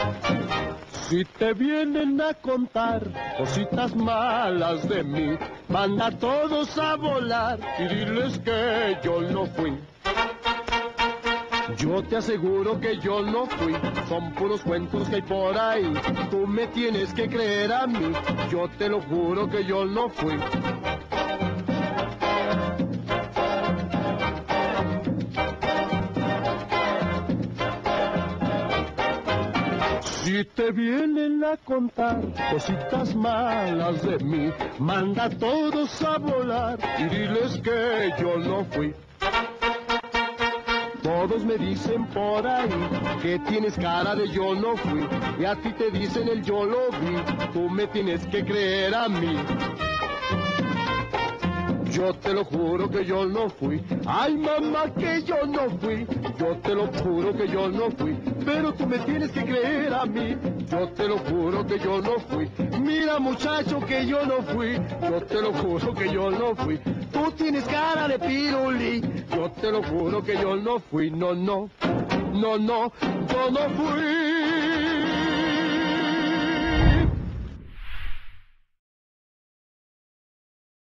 Si te vienen a contar cositas malas de mí, manda a todos a volar y diles que yo no fui. Yo te aseguro que yo no fui, son puros cuentos que hay por ahí. Tú me tienes que creer a mí, yo te lo juro que yo no fui. Si te vienen a contar cositas malas de mí, manda a todos a volar y diles que yo no fui. Todos me dicen por ahí que tienes cara de yo no fui, y a ti te dicen el yo lo vi, tú me tienes que creer a mí. Yo te lo juro que yo no fui, ay mamá que yo no fui, yo te lo juro que yo no fui, pero tú me tienes que creer a mí, yo te lo juro que yo no fui, mira muchacho que yo no fui, yo te lo juro que yo no fui, tú tienes cara de pirulí, yo te lo juro que yo no fui, no, no, no, no, yo no fui.